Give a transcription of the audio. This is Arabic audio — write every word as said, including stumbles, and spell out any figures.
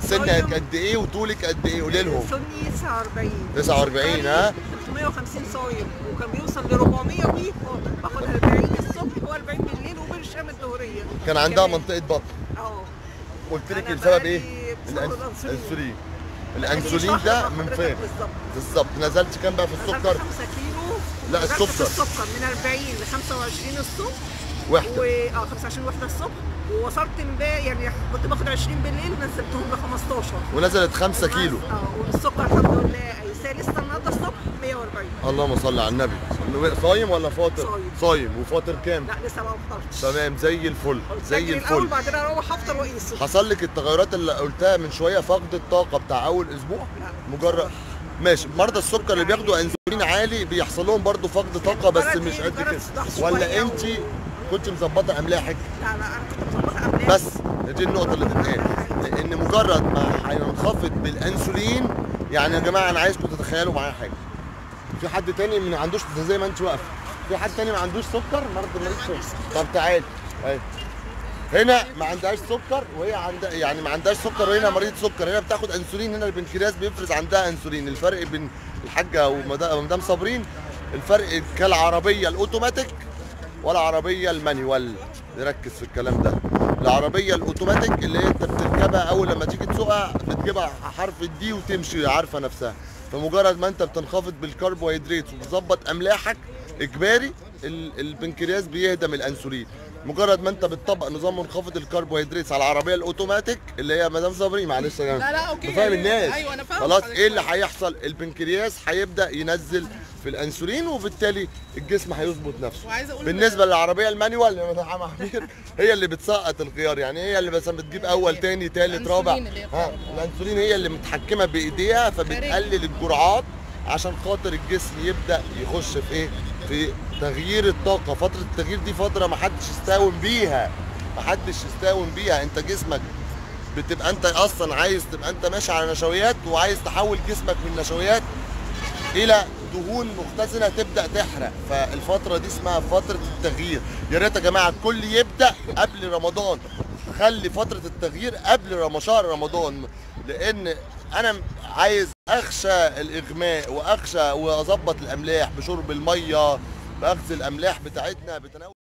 سنك قد ايه وطولك قد ايه؟ قولي لهم. سني تسعة وأربعين. تسعة وأربعين ها؟ ثلاثمية وخمسين صايم، وكان بيوصل ل أربعمية وي باخد أربعين الصبح و40 بالليل وبالشام الظهريه. كان عندها منطقه بطن. اه قلت لك أنا السبب بقالي ايه؟ بسبب الأنس- الأنسولين. الانسولين. بقالي الانسولين شهر ده مع من حضرتك فين؟ بالظبط. بالظبط. نزلت كام بقى في نزلت السكر؟ خمسة كيلو. لا نزلت السكر. في السكر من أربعين ل خمسة وعشرين الصبح. وحده. و اه خمسة وعشرين وحده الصبح، ووصلت امبارح يعني كنت باخد عشرين بالليل نزلتهم ل خمستاشر. ونزلت خمسة كيلو. اه والسكر الحمد لله ايساه لسه النهارده الصبح مية وأربعين. اللهم صل على النبي. صايم ولا فاطر؟ صايم. صايم. وفاطر كام؟ لا لسه ما فطرتش. تمام زي الفل زي أجري الاول الفل. بعدين اروح افطر واقيسه. حصل لك التغيرات اللي قلتها من شويه، فقد الطاقه بتاع اول اسبوع؟ لا. مجرد ماشي. مرضى السكر اللي بياخدوا انسولين عالي بيحصل لهم برضه فقد طاقه بس مجرد مش إيه؟ قد مجرد كده. صداع شوية ولا و- انت كنت مظبطه املاحك؟ لا لا انا كنت مظبطه املاح. بس دي النقطه اللي تتقال، لان مجرد ما هينخفض بالانسولين، يعني يا جماعه انا عايزكم تتخيلوا معايا حاجه. في حد تاني ما عندوش زي ما انت واقفه، في حد تاني ما عندوش سكر؟ مرضى مريض سكر. طب تعالي اهي. هنا ما عندهاش سكر وهي عندها، يعني ما عندهاش سكر وهنا مريض سكر. هنا بتاخد انسولين، هنا البنكرياس بيفرز عندها انسولين. الفرق بين الحاجه ومدام صابرين الفرق كالعربيه الاوتوماتيك والعربيه المانيوال. نركز في الكلام ده. العربيه الاوتوماتيك اللي انت بتركبها اول لما تيجي تسوقها بتجيبها حرف الدي وتمشي عارفه نفسها. فمجرد ما انت بتنخفض بالكربوهيدرات وتظبط املاحك اجباري البنكرياس بيهدم الانسولين. مجرد ما انت بتطبق نظام منخفض الكربوهيدرات على العربيه الاوتوماتيك اللي هي مدام صابرين، معلش يا جماعه لا لا اوكي بفهم الناس. ايوه انا فاهم. خلاص ايه اللي هيحصل؟ البنكرياس هيبدا ينزل في الانسولين وبالتالي الجسم هيظبط نفسه. وعايزه اقول بالنسبه للعربيه المانيوال اللي مدام عمير هي اللي بتسقط الخيار، يعني هي اللي مثلا بتجيب اول تاني تالت رابع. ها الانسولين هي اللي متحكمه بايديها فبتقلل الجرعات عشان خاطر الجسم يبدا يخش في ايه؟ في تغيير الطاقه. فتره التغيير دي فتره ما حدش يستهون بيها، ما حدش يستهون بيها. انت جسمك بتبقى انت اصلا عايز تبقى انت ماشي على نشويات وعايز تحول جسمك من نشويات الى دهون مختزنه تبدا تحرق. فالفتره دي اسمها فتره التغيير. يا ريت يا جماعه الكل يبدا قبل رمضان. خلي فتره التغيير قبل رم- شهر رمضان، لان انا عايز اخشى الاغماء واخشى واظبط الاملاح بشرب الميه، باخذ الاملاح بتاعتنا بتناول